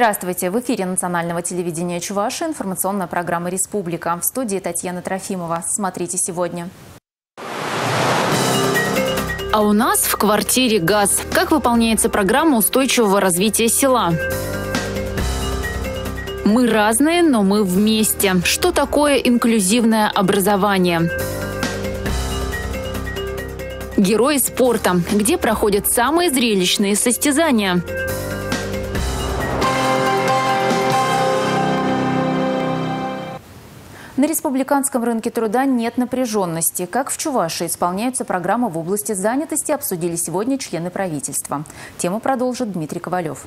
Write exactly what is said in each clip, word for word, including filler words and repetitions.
Здравствуйте! В эфире национального телевидения Чувашии информационная программа «Республика». В студии Татьяна Трофимова. Смотрите сегодня. А у нас в квартире газ. Как выполняется программа устойчивого развития села? Мы разные, но мы вместе. Что такое инклюзивное образование? Герои спорта. Где проходят самые зрелищные состязания? На республиканском рынке труда нет напряженности. Как в Чувашии исполняются программы в области занятости, обсудили сегодня члены правительства. Тему продолжит Дмитрий Ковалев.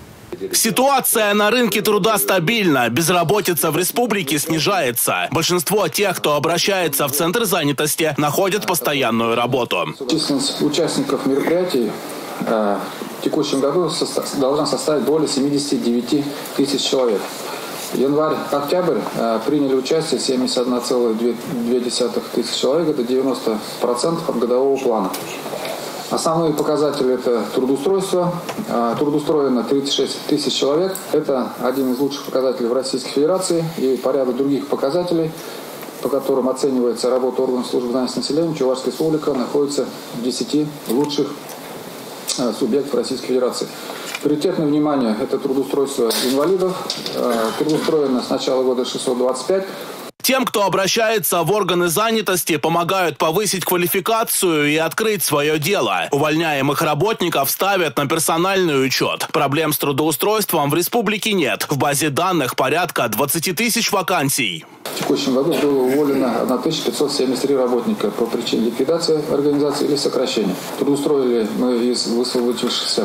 Ситуация на рынке труда стабильна. Безработица в республике снижается. Большинство тех, кто обращается в центр занятости, находят постоянную работу. Численность участников мероприятий э, в текущем году состав, должна составить более семидесяти девяти тысяч человек. Январь-октябрь э, приняли участие семьдесят одна целая две десятых тысяч человек, это девяносто процентов от годового плана. Основные показатели – это трудоустройство. Э, трудоустроено тридцать шесть тысяч человек. Это один из лучших показателей в Российской Федерации. И по ряду других показателей, по которым оценивается работа органов службы занятости населения, Чувашская республика находится в десяти лучших э, субъектов Российской Федерации. Приоритетное внимание – это трудоустройство инвалидов. Трудоустроено с начала года шестьсот двадцать пять. Тем, кто обращается в органы занятости, помогают повысить квалификацию и открыть свое дело. Увольняемых работников ставят на персональный учет. Проблем с трудоустройством в республике нет. В базе данных порядка двадцати тысяч вакансий. В текущем году было уволено тысяча пятьсот семьдесят три работника по причине ликвидации организации или сокращения. Трудоустроили мы из высвободившихся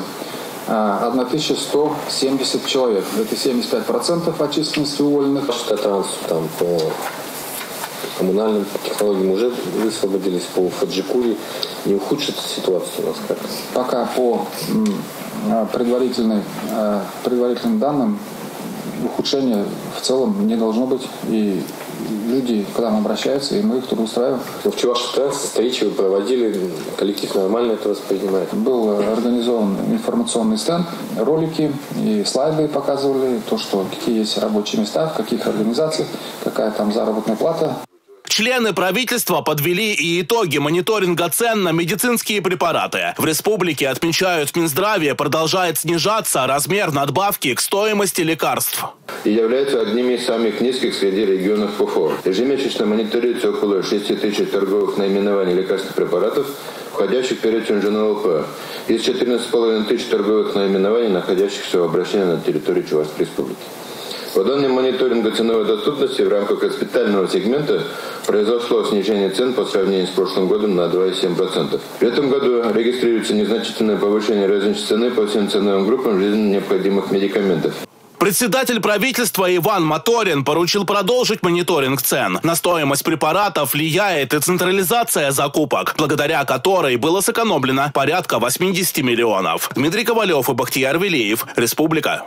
тысяча сто семьдесят человек. Это семьдесят пять процентов от численности уволенных. Что там по коммунальным технологиям уже высвободились, по Хаджикуре. Не ухудшится ситуация у нас как? Пока по предварительным, предварительным данным ухудшения в целом не должно быть. И люди к нам обращаются, и мы их трудоустраиваем. Но в Чувашии встречи вы проводили, коллектив нормально это воспринимает? Был организован информационный стенд, ролики и слайды показывали, то, что какие есть рабочие места, в каких организациях, какая там заработная плата. Члены правительства подвели и итоги мониторинга цен на медицинские препараты. В республике, отмечают в Минздраве, продолжает снижаться размер надбавки к стоимости лекарств. И являются одними из самых низких среди регионов ПФО. Ежемесячно мониторируется около шести тысяч торговых наименований лекарственных препаратов, входящих в перечень ЖНЛП. Из четырнадцати с половиной тысяч торговых наименований, находящихся в обращении на территории Чувашской республики. По данным мониторинга ценовой доступности в рамках госпитального сегмента произошло снижение цен по сравнению с прошлым годом на два целых семь десятых процента. В этом году регистрируется незначительное повышение розничной цены по всем ценовым группам жизненно необходимых медикаментов. Председатель правительства Иван Моторин поручил продолжить мониторинг цен. На стоимость препаратов влияет и централизация закупок, благодаря которой было сэкономлено порядка восьмидесяти миллионов. Дмитрий Ковалев и Бахтияр Велиев. Республика.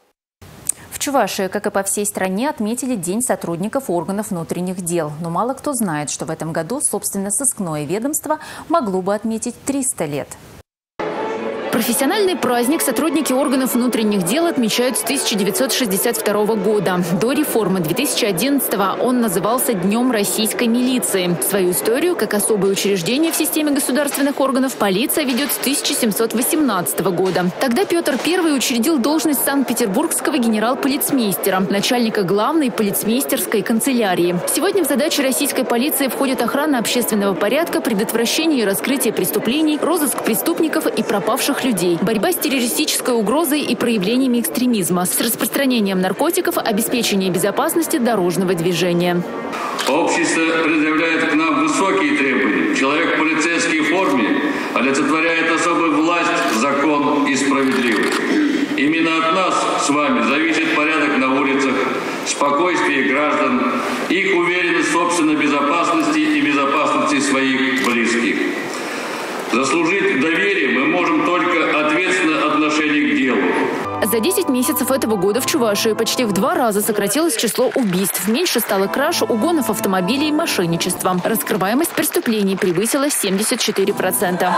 В Чувашии, как и по всей стране, отметили День сотрудников органов внутренних дел. Но мало кто знает, что в этом году, собственно, сыскное ведомство могло бы отметить триста лет. Профессиональный праздник сотрудники органов внутренних дел отмечают с тысяча девятьсот шестьдесят второго года. До реформы две тысячи одиннадцатого он назывался Днем российской милиции. Свою историю, как особое учреждение в системе государственных органов, полиция ведет с тысяча семьсот восемнадцатого года. Тогда Петр Первый учредил должность санкт-петербургского генерал-полицмейстера, начальника главной полицмейстерской канцелярии. Сегодня в задачи российской полиции входит охрана общественного порядка, предотвращение и раскрытие преступлений, розыск преступников и пропавших людей, борьба с террористической угрозой и проявлениями экстремизма, с распространением наркотиков, обеспечение безопасности дорожного движения. Общество предъявляет к нам высокие требования. Человек в полицейской форме олицетворяет особую власть, закон и справедливость. Именно от нас с вами зависит порядок на улицах, спокойствие граждан, их уверенность в собственной безопасности и безопасности своих близких. Заслужить доверие мы можем только ответственное отношение к делу. За десять месяцев этого года в Чувашии почти в два раза сократилось число убийств. Меньше стало краж, угонов автомобилей и мошенничества. Раскрываемость преступлений превысила семьдесят четыре процента.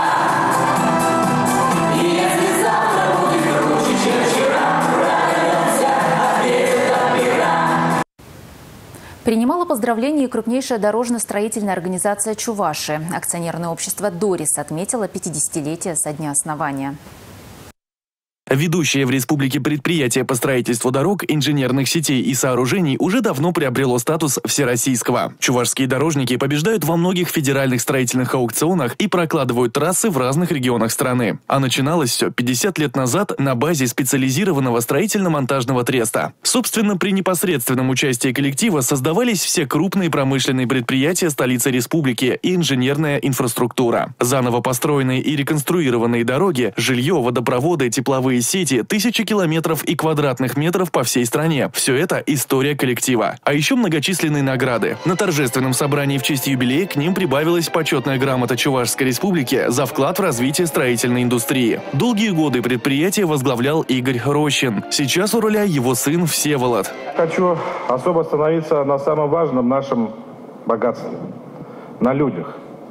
Принимала поздравления и крупнейшая дорожно-строительная организация Чувашии. Акционерное общество «Дорис» отметило пятидесятилетие со дня основания. Ведущее в республике предприятие по строительству дорог, инженерных сетей и сооружений уже давно приобрело статус всероссийского. Чувашские дорожники побеждают во многих федеральных строительных аукционах и прокладывают трассы в разных регионах страны. А начиналось все пятьдесят лет назад на базе специализированного строительно-монтажного треста. Собственно, при непосредственном участии коллектива создавались все крупные промышленные предприятия столицы республики и инженерная инфраструктура. Заново построенные и реконструированные дороги, жилье, водопроводы, тепловые сети, тысячи километров и квадратных метров по всей стране. Все это история коллектива. А еще многочисленные награды. На торжественном собрании в честь юбилея к ним прибавилась почетная грамота Чувашской республики за вклад в развитие строительной индустрии. Долгие годы предприятие возглавлял Игорь Рощин. Сейчас у руля его сын Всеволод. Хочу особо остановиться на самом важном нашем богатстве. На людях.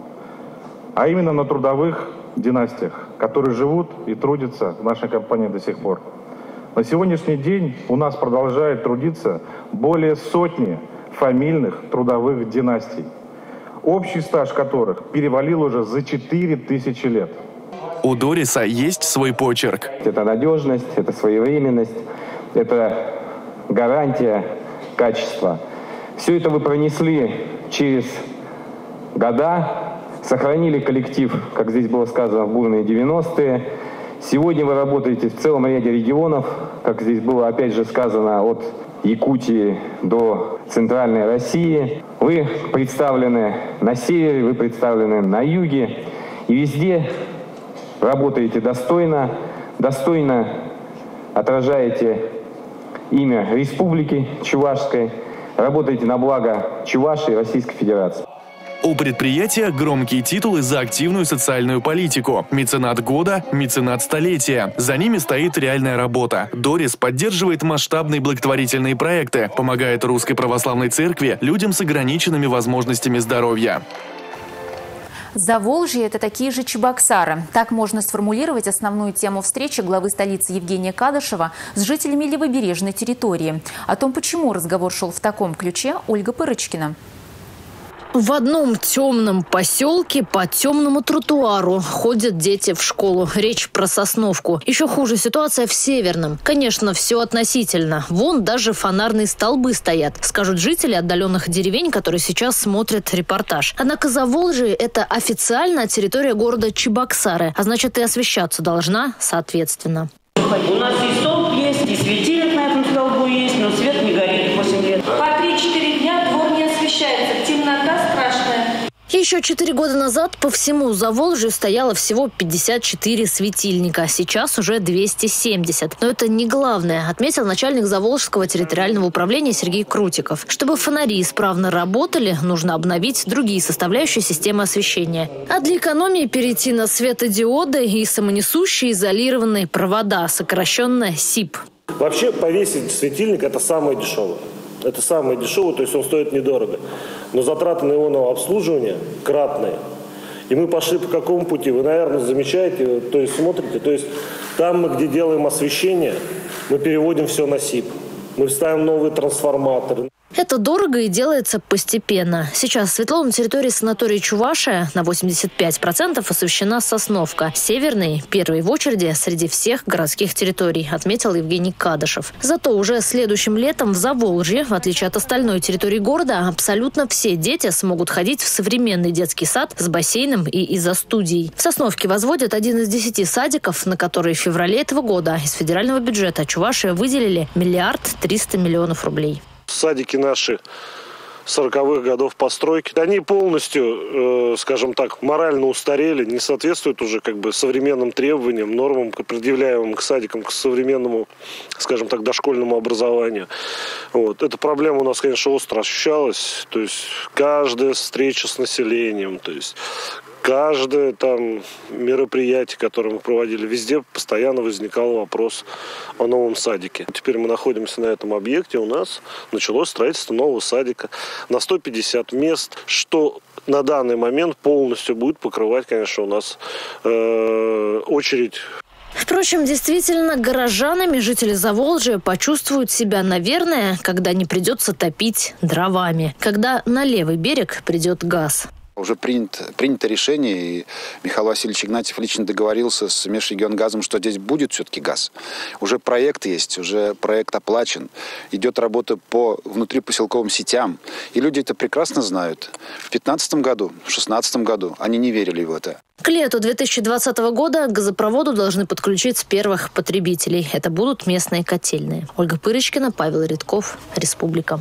А именно на трудовых династиях, которые живут и трудятся в нашей компании до сих пор. На сегодняшний день у нас продолжает трудиться более сотни фамильных трудовых династий, общий стаж которых перевалил уже за четыре тысячи лет. У Дориса есть свой почерк. Это надежность, это своевременность, это гарантия качества. Все это вы пронесли через года, сохранили коллектив, как здесь было сказано, в бурные девяностые. Сегодня вы работаете в целом ряде регионов, как здесь было опять же сказано, от Якутии до Центральной России. Вы представлены на севере, вы представлены на юге. И везде работаете достойно, достойно отражаете имя Республики Чувашской, работаете на благо Чувашии и Российской Федерации. У предприятия громкие титулы за активную социальную политику. Меценат года, меценат столетия. За ними стоит реальная работа. Дорис поддерживает масштабные благотворительные проекты, помогает Русской Православной Церкви, людям с ограниченными возможностями здоровья. Заволжье – это такие же Чебоксары. Так можно сформулировать основную тему встречи главы столицы Евгения Кадышева с жителями левобережной территории. О том, почему разговор шел в таком ключе, Ольга Пырочкина. В одном темном поселке по темному тротуару ходят дети в школу. Речь про Сосновку. Еще хуже ситуация в Северном. Конечно, все относительно. Вон даже фонарные столбы стоят, скажут жители отдаленных деревень, которые сейчас смотрят репортаж. Однако Заволжье – это официально территория города Чебоксары, а значит и освещаться должна соответственно. У нас и столб есть, и светильник на этом столбу есть, но свет не горит восемь лет. По три-четыре дня двор не освещается, темнота страшная. Еще четыре года назад по всему Заволжью стояло всего пятьдесят четыре светильника. Сейчас уже двести семьдесят. Но это не главное, отметил начальник Заволжского территориального управления Сергей Крутиков. Чтобы фонари исправно работали, нужно обновить другие составляющие системы освещения. А для экономии перейти на светодиоды и самонесущие изолированные провода, сокращенно СИП. Вообще повесить светильник – это самое дешевое. Это самое дешевое, то есть он стоит недорого. Но затраты на его обслуживание кратные. И мы пошли по какому пути? Вы, наверное, замечаете, то есть смотрите. То есть там мы, где делаем освещение, мы переводим все на СИП. Мы ставим новые трансформаторы. Это дорого и делается постепенно. Сейчас светло на территории санатория Чувашия на восемьдесят пять процентов освещена Сосновка. Северный – первый в очереди среди всех городских территорий, отметил Евгений Кадышев. Зато уже следующим летом в Заволжье, в отличие от остальной территории города, абсолютно все дети смогут ходить в современный детский сад с бассейном и изо-студией. В Сосновке возводят один из десяти садиков, на которые в феврале этого года из федерального бюджета Чувашия выделили миллиард триста миллионов рублей. Садики наши сороковых годов постройки, они полностью, э, скажем так, морально устарели, не соответствуют уже как бы современным требованиям, нормам, предъявляемым к садикам, к современному, скажем так, дошкольному образованию. Вот. Эта проблема у нас, конечно, остро ощущалась, то есть каждая встреча с населением, то есть каждое там мероприятие, которое мы проводили, везде постоянно возникал вопрос о новом садике. Теперь мы находимся на этом объекте, у нас началось строительство нового садика на сто пятьдесят мест, что на данный момент полностью будет покрывать, конечно, у нас э, очередь. Впрочем, действительно, горожанами жители Заволжья почувствуют себя, наверное, когда не придется топить дровами, когда на левый берег придет газ. Уже принято, принято решение, и Михаил Васильевич Игнатьев лично договорился с Межрегионгазом, что здесь будет все-таки газ. Уже проект есть, уже проект оплачен. Идет работа по внутрипоселковым сетям. И люди это прекрасно знают. В две тысячи пятнадцатом году, в две тысячи шестнадцатом году они не верили в это. К лету две тысячи двадцатого года к газопроводу должны подключить первых потребителей. Это будут местные котельные. Ольга Пырочкина, Павел Редков, Республика.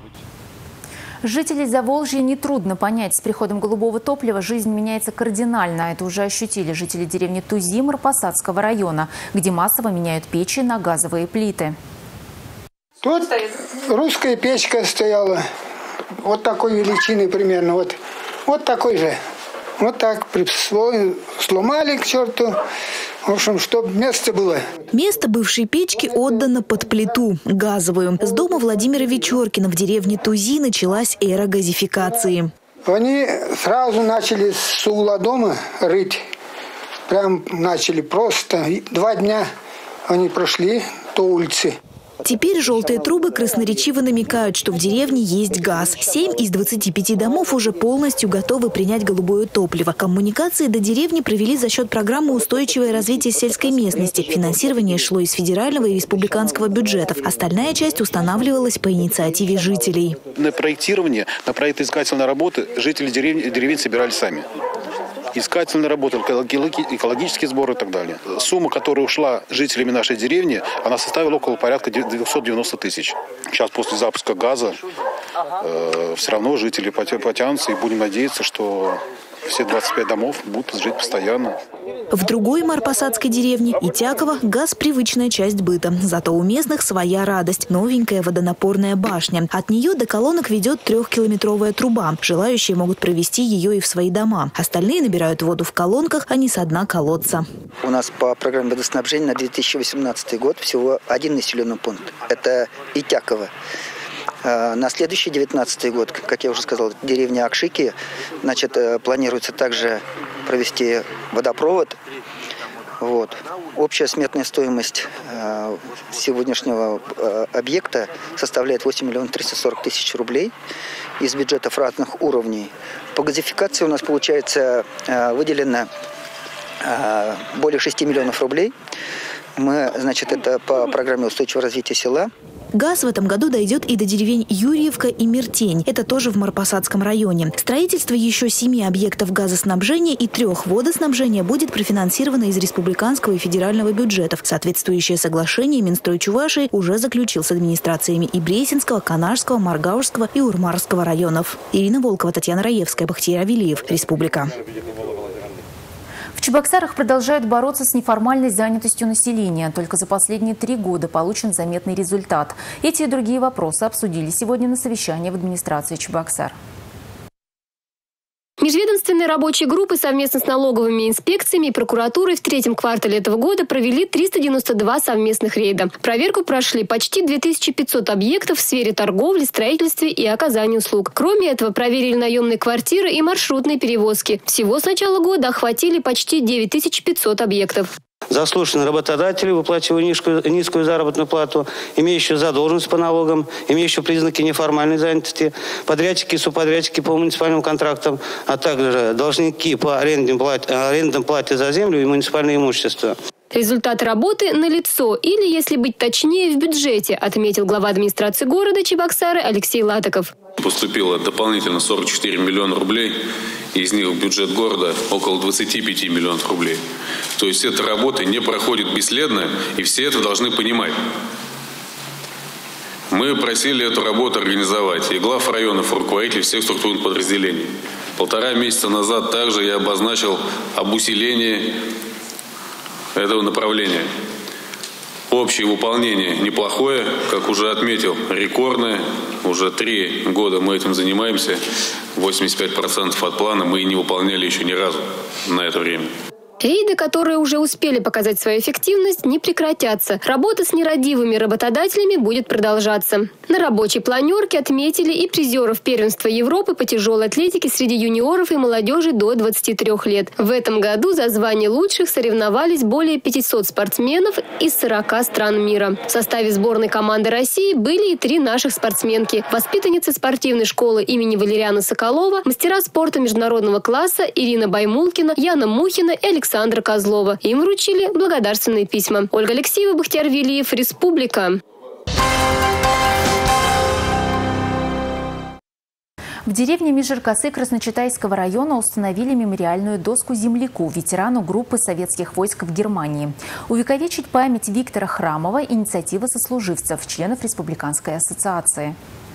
Жителей Заволжья нетрудно понять. С приходом голубого топлива жизнь меняется кардинально. Это уже ощутили жители деревни Тузи Марпасадского района, где массово меняют печи на газовые плиты. Тут русская печка стояла. Вот такой величины примерно. Вот, вот такой же. Вот так сломали к черту. В общем, чтобы место было. Место бывшей печки отдано под плиту газовую. С дома Владимира Вечеркина в деревне Тузи началась эра газификации. Они сразу начали с угла дома рыть. Прям начали просто. Два дня они прошли до улицы. Теперь желтые трубы красноречиво намекают, что в деревне есть газ. Семь из двадцати пяти домов уже полностью готовы принять голубое топливо. Коммуникации до деревни провели за счет программы «Устойчивое развитие сельской местности». Финансирование шло из федерального и республиканского бюджетов. Остальная часть устанавливалась по инициативе жителей. На проектирование, на проектоискательные работы жители деревни, деревень собирали сами. Искательные работы, экологические сборы и так далее. Сумма, которая ушла жителями нашей деревни, она составила около порядка двухсот девяноста тысяч. Сейчас после запуска газа э, все равно жители потянутся, и будем надеяться, что все двадцать пять домов будут жить постоянно. В другой марпасадской деревне, Итяково, газ – привычная часть быта. Зато у местных своя радость – новенькая водонапорная башня. От нее до колонок ведет трехкилометровая труба. Желающие могут провести ее и в свои дома. Остальные набирают воду в колонках, а не со дна колодца. У нас по программе водоснабжения на две тысячи восемнадцатый год всего один населенный пункт. Это Итяково. На следующий девятнадцатый год, как я уже сказал, деревня Акшики, значит, планируется также провести водопровод. Вот. Общая сметная стоимость сегодняшнего объекта составляет восемь миллионов триста сорок тысяч рублей из бюджетов разных уровней. По газификации у нас, получается, выделено более шести миллионов рублей. Мы, значит, это по программе устойчивого развития села. Газ в этом году дойдет и до деревень Юрьевка и Мертень. Это тоже в Марпасадском районе. Строительство еще семи объектов газоснабжения и трех водоснабжения будет профинансировано из республиканского и федерального бюджетов. Соответствующее соглашение Минстрой Чувашии уже заключил с администрациями и Бресинского, Канашского, Маргаушского и Урмарского районов. Ирина Волкова, Татьяна Раевская, Бахтияр Авелиев, Республика. В Чебоксарах продолжают бороться с неформальной занятостью населения. Только за последние три года получен заметный результат. Эти и другие вопросы обсудили сегодня на совещании в администрации Чебоксар. Межведомственные рабочие группы совместно с налоговыми инспекциями и прокуратурой в третьем квартале этого года провели триста девяносто два совместных рейда. Проверку прошли почти две тысячи пятьсот объектов в сфере торговли, строительстве и оказания услуг. Кроме этого, проверили наемные квартиры и маршрутные перевозки. Всего с начала года охватили почти девять тысяч пятьсот объектов. Заслушаны работодатели, выплачивая низкую, низкую заработную плату, имеющие задолженность по налогам, имеющие признаки неформальной занятости, подрядчики и субподрядчики по муниципальным контрактам, а также должники по арендным плате, арендным плате за землю и муниципальное имущество. Результаты работы налицо, или, если быть точнее, в бюджете, отметил глава администрации города Чебоксары Алексей Латоков. Поступило дополнительно сорок четыре миллиона рублей, из них в бюджет города около двадцати пяти миллионов рублей. То есть эта работа не проходит бесследно, и все это должны понимать. Мы просили эту работу организовать и глав районов, и руководителей всех структурных подразделений. Полтора месяца назад также я обозначил об усилении этого направления. Общее выполнение неплохое, как уже отметил, рекордное. Уже три года мы этим занимаемся. восемьдесят пять процентов от плана мы не выполняли еще ни разу на это время. Рейды, которые уже успели показать свою эффективность, не прекратятся. Работа с нерадивыми работодателями будет продолжаться. На рабочей планерке отметили и призеров первенства Европы по тяжелой атлетике среди юниоров и молодежи до двадцати трёх лет. В этом году за звание лучших соревновались более пятисот спортсменов из сорока стран мира. В составе сборной команды России были и три наших спортсменки. Воспитанницы спортивной школы имени Валериана Соколова, мастера спорта международного класса Ирина Баймулкина, Яна Мухина и Александра Козлова. Им вручили благодарственные письма. Ольга Алексеева, Бахтияр Велиев, Республика. В деревне Межиркасы Красночитайского района установили мемориальную доску земляку, ветерану группы советских войск в Германии. Увековечить память Виктора Храмова – инициатива сослуживцев, членов Республиканской ассоциации.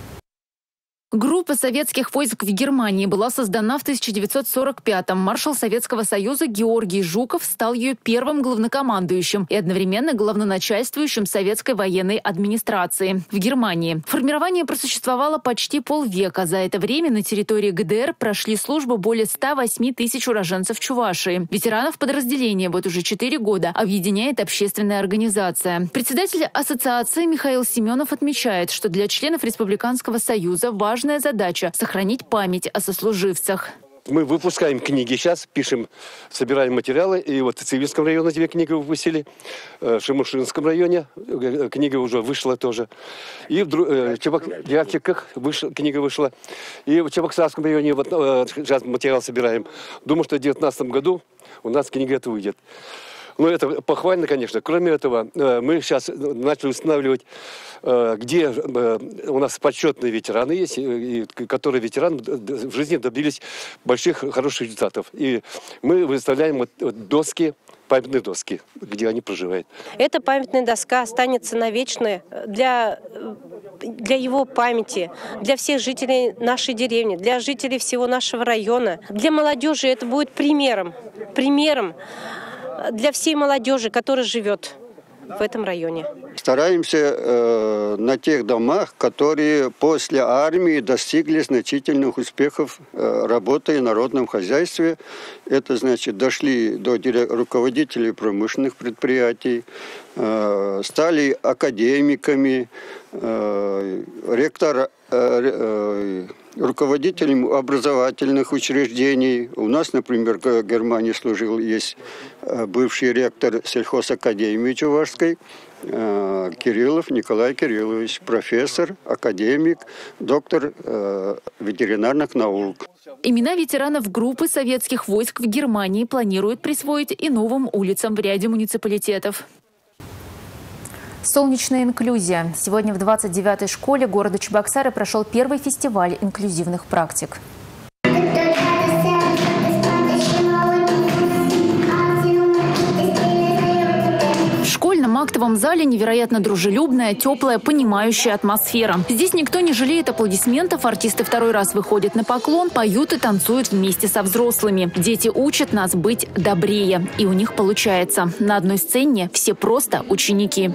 Группа советских войск в Германии была создана в тысяча девятьсот сорок пятом. Маршал Советского Союза Георгий Жуков стал ее первым главнокомандующим и одновременно главноначальствующим советской военной администрации в Германии. Формирование просуществовало почти полвека. За это время на территории ГДР прошли службу более ста восьми тысяч уроженцев Чувашии. Ветеранов подразделения вот уже четыре года объединяет общественная организация. Председатель ассоциации Михаил Семенов отмечает, что для членов Республиканского Союза важно Важная задача – сохранить память о сослуживцах. Мы выпускаем книги сейчас, пишем, собираем материалы. И вот в Цивильском районе две книги выпустили, в Шимушинском районе книга уже вышла тоже. И в Чебоксарских вышла, книга вышла. И в Чебоксарском районе вот сейчас материал собираем. Думаю, что в две тысячи девятнадцатом году у нас книга эта выйдет. Ну, это похвально, конечно. Кроме этого, мы сейчас начали устанавливать, где у нас почетные ветераны есть, которые ветераны в жизни добились больших, хороших результатов. И мы выставляем вот доски, памятные доски, где они проживают. Эта памятная доска останется навечно для, для его памяти, для всех жителей нашей деревни, для жителей всего нашего района. Для молодежи это будет примером, примером для всей молодежи, которая живет в этом районе. Стараемся э, на тех домах, которые после армии достигли значительных успехов э, работы в народном хозяйстве. Это значит, дошли до руководителей промышленных предприятий, э, стали академиками, э, ректор, э, э, руководителем образовательных учреждений. У нас, например, в Германии служил, есть бывший ректор сельхозакадемии Чувашской, Кириллов Николай Кириллович, профессор, академик, доктор э, ветеринарных наук. Имена ветеранов группы советских войск в Германии планируют присвоить и новым улицам в ряде муниципалитетов. Солнечная инклюзия. Сегодня в двадцать девятой школе города Чебоксары прошел первый фестиваль инклюзивных практик. В школьном актовом зале невероятно дружелюбная, теплая, понимающая атмосфера. Здесь никто не жалеет аплодисментов, артисты второй раз выходят на поклон, поют и танцуют вместе со взрослыми. Дети учат нас быть добрее. И у них получается. На одной сцене все просто ученики.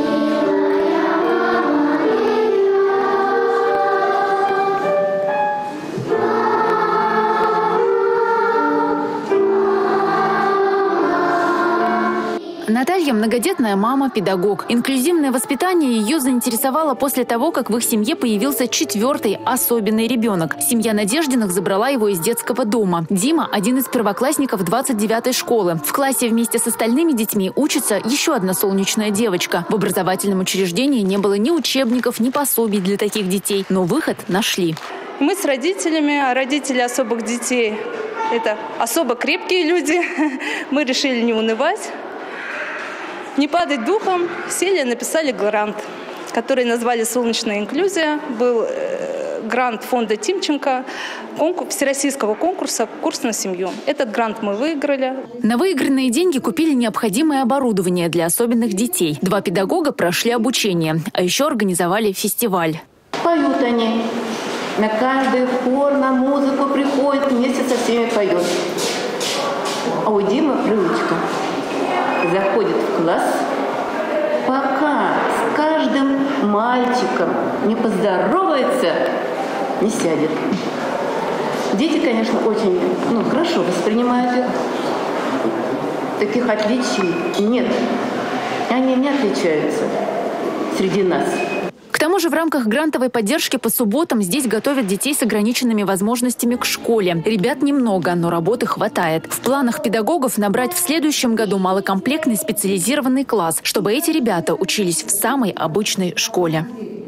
Наталья – многодетная мама, педагог. Инклюзивное воспитание ее заинтересовало после того, как в их семье появился четвертый особенный ребенок. Семья Надеждиных забрала его из детского дома. Дима – один из первоклассников двадцать девятой школы. В классе вместе с остальными детьми учится еще одна солнечная девочка. В образовательном учреждении не было ни учебников, ни пособий для таких детей. Но выход нашли. Мы с родителями, а родители особых детей – это особо крепкие люди. Мы решили не унывать. Не падать духом, сели, написали грант, который назвали «Солнечная инклюзия». Был э, грант фонда Тимченко, конкурс, всероссийского конкурса «Курс на семью». Этот грант мы выиграли. На выигранные деньги купили необходимое оборудование для особенных детей. Два педагога прошли обучение, а еще организовали фестиваль. Поют они. На каждый хор, на музыку приходит, вместе со всеми поет. А у Димы привычка. Заходит в класс, пока с каждым мальчиком не поздоровается, не сядет. Дети, конечно, очень ну, хорошо воспринимают таких отличий нет. Они не отличаются среди нас. К тому же в рамках грантовой поддержки по субботам здесь готовят детей с ограниченными возможностями к школе. Ребят немного, но работы хватает. В планах педагогов набрать в следующем году малокомплектный специализированный класс, чтобы эти ребята учились в самой обычной школе.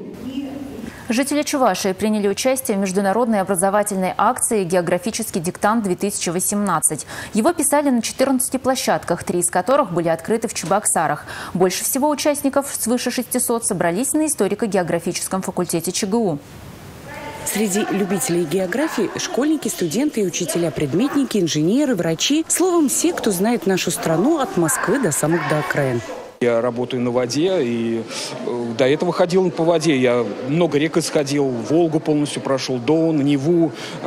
Жители Чувашии приняли участие в международной образовательной акции «Географический диктант-две тысячи восемнадцать». Его писали на четырнадцати площадках, три из которых были открыты в Чебоксарах. Больше всего участников, свыше шестисот, собрались на историко-географическом факультете ЧГУ. Среди любителей географии – школьники, студенты и учителя-предметники, инженеры, врачи. Словом, все, кто знает нашу страну от Москвы до самых до окраин. Я работаю на воде, и до этого ходил по воде. Я много рек исходил, Волгу полностью прошел, Дон, Неву,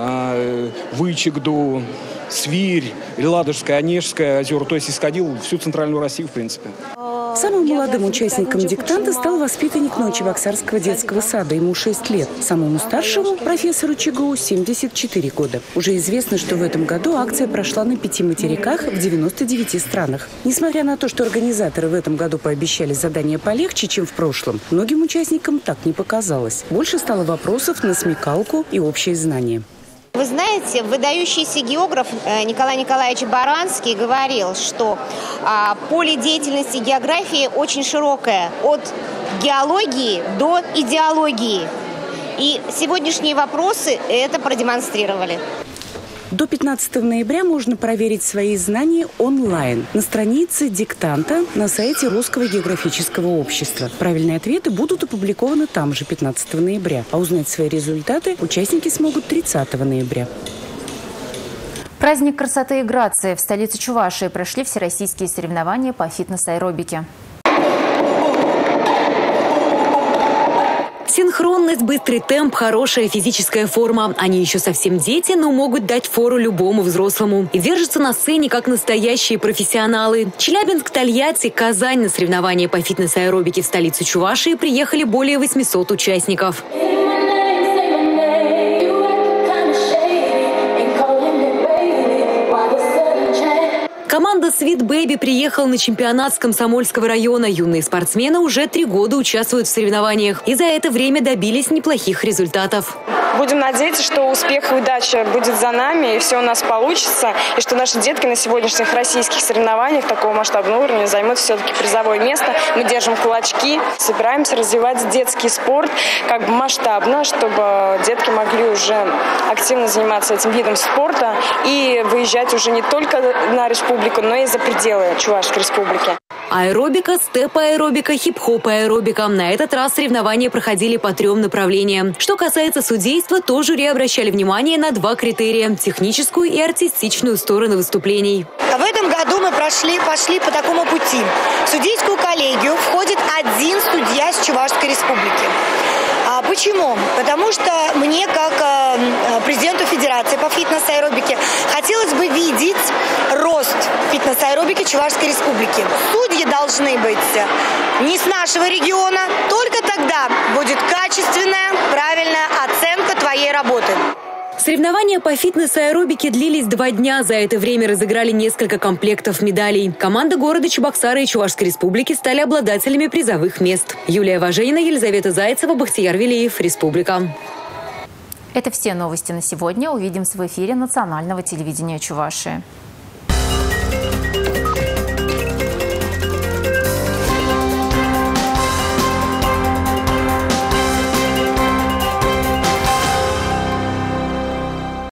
Вычегду, Свирь, Ладожское, Онежское озеро. То есть исходил всю центральную Россию, в принципе. Самым молодым участником диктанта стал воспитанник Новочебоксарского детского сада. Ему шесть лет. Самому старшему, профессору ЧГУ, семьдесят четыре года. Уже известно, что в этом году акция прошла на пяти материках в девяноста девяти странах. Несмотря на то, что организаторы в этом году пообещали задание полегче, чем в прошлом, многим участникам так не показалось. Больше стало вопросов на смекалку и общее знание. Вы знаете, выдающийся географ Николай Николаевич Баранский говорил, что а, поле деятельности географии очень широкое, от геологии до идеологии. И сегодняшние вопросы это продемонстрировали. До пятнадцатого ноября можно проверить свои знания онлайн на странице диктанта на сайте Русского географического общества. Правильные ответы будут опубликованы там же пятнадцатого ноября, а узнать свои результаты участники смогут тридцатого ноября. Праздник красоты и грации. В столице Чувашии прошли всероссийские соревнования по фитнес-аэробике. Синхронность, быстрый темп, хорошая физическая форма. Они еще совсем дети, но могут дать фору любому взрослому. И держатся на сцене, как настоящие профессионалы. Челябинск, Тольятти, Казань. На соревнования по фитнес-аэробике в столицу Чувашии приехали более восьмисот участников. Команда Sweet Baby приехала на чемпионат с Комсомольского района. Юные спортсмены уже три года участвуют в соревнованиях и за это время добились неплохих результатов. Будем надеяться, что успех и удача будет за нами, и все у нас получится, и что наши детки на сегодняшних российских соревнованиях такого масштабного уровня займут все-таки призовое место. Мы держим кулачки, собираемся развивать детский спорт как бы масштабно, чтобы детки могли уже активно заниматься этим видом спорта и выезжать уже не только на республику, но и за пределы Чувашской республики. Аэробика, степ-аэробика, хип-хоп-аэробика. На этот раз соревнования проходили по трем направлениям. Что касается судейства, то жюри обращали внимание на два критерия – техническую и артистичную стороны выступлений. В этом году мы прошли, пошли по такому пути. В судейскую коллегию входит один судья с Чувашской республики. А почему? Потому что мне, как э, президенту Федерации по фитнес-аэробике, хотелось бы видеть рост фитнес-аэробики Чувашской республики. Судьи должны быть не с нашего региона, только тогда будет качественная, правильная оценка твоей работы. Соревнования по фитнес-аэробике длились два дня. За это время разыграли несколько комплектов медалей. Команда города Чебоксары и Чувашской республики стали обладателями призовых мест. Юлия Важенина, Елизавета Зайцева, Бахтияр Велиев, Республика. Это все новости на сегодня. Увидимся в эфире национального телевидения Чувашии.